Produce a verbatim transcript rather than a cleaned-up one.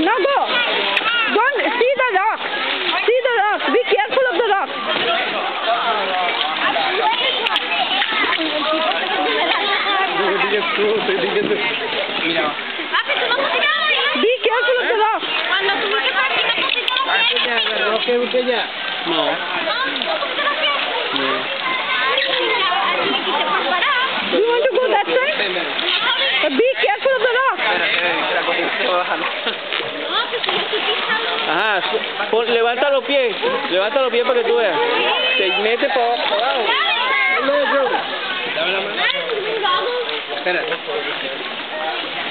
Now go. Don't see the rock. See the rock. Be careful of the rock. Be careful of the rock. Okay, okay, ya. No. You want to go that side? But be careful of the rock. Ajá, pon, levanta los pies, levanta los pies para que tú veas. Se mete para abajo. Dame la mano. Espérate.